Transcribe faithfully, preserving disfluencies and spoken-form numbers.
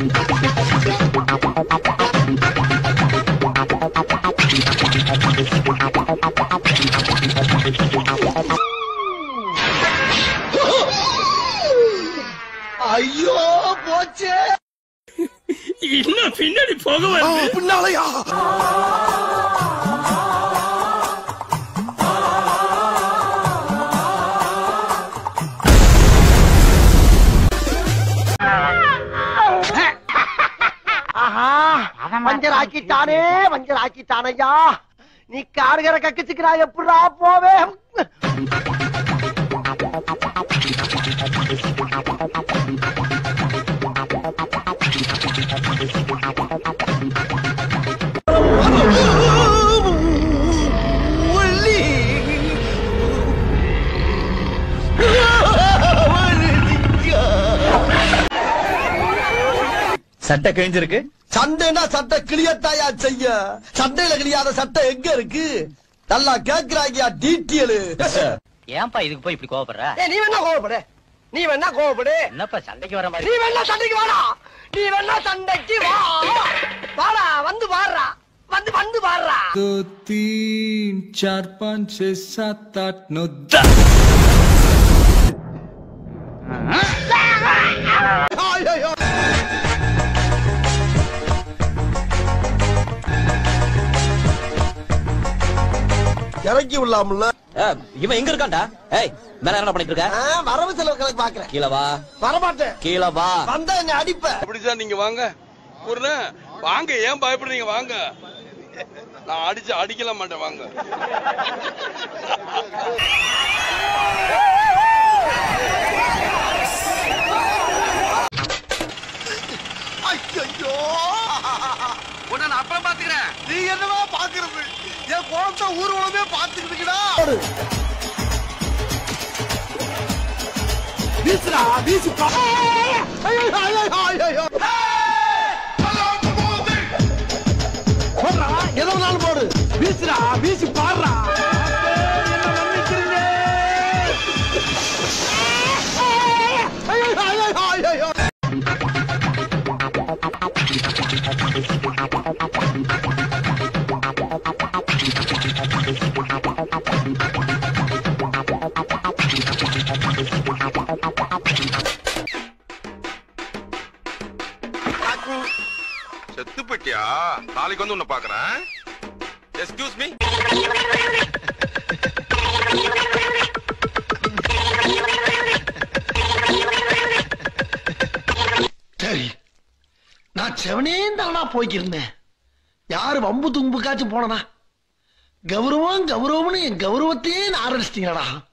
ஐயோ போச்சே. இன்னும் பின்னாடி போக வந்து பின்னாலயா? மஞ்சள் ஆக்கிட்டானே, மஞ்சள் ஆக்கிட்டானையா. நீ காடுகிற கக்கிச்சுக்கிறா எப்படா போவே? சட்டை கிழிஞ்சிருக்கு. சண்டைனா சட்டை கிளியத்தாயா செய்ய. சண்டையில கிளியாத சட்டை எங்க இருக்கு? நல்லா கேக்குறாங்கயா டீட்டியல். ஏன்பா இதுக்கு போய் இப்படி கோவப்படுற? நீ வேணா கோவப்படு, நீ வேணா கோவப்படு. என்னப்பா சண்டைக்கு வர மாதிரி? நீ வேணா சண்டைக்கு வாடா, நீ வேணா சண்டைக்கு வா. வாடா, வந்து பாடுறா, வந்து வந்து பாடுறா. दो तीन चार पाँच छह सात आठ नौ இறக்கி விடலாம்ல. இவன் எங்க இருக்கான்டா? ஏய், மேல என்ன பண்ணிட்டு இருக்க? வரவு செலவு கணக்கு பாக்குறேன். கீழ வா. வரமாட்டேன். கீழ வா. வந்தா என்ன அடிப்ப. அப்படிதான் நீங்க வாங்க. ஒரு வாங்க, ஏன் பயப்படுறீங்க? வாங்க, நான் அடிச்சு அடிக்கல மாட்டேன். வாங்க. ஐயோ, உன்னை நான் அப்புறம் பாத்துக்கிறேன். நீ என்னவா பாக்குறது? என் கோபத்தை ஊர்வலமே பாத்துக்கிட்டுடா. வீசுடா, வீசு. போடுறா, எதோ நாள் போடு. வீசுடா, வீசி பாடுறா. செத்து போயிட்டியா? நாளைக்கு வந்து உன்னை பாக்குறேன். Excuse me. சரி, நான் செவனே தானா போய்க்கிருந்தேன். யாரு வம்பு தும்புக்காச்சும் போனனா? கௌரவம் கௌரவம்னு என் கௌரவத்தையே ஆரம்பிச்சிட்டீங்களா?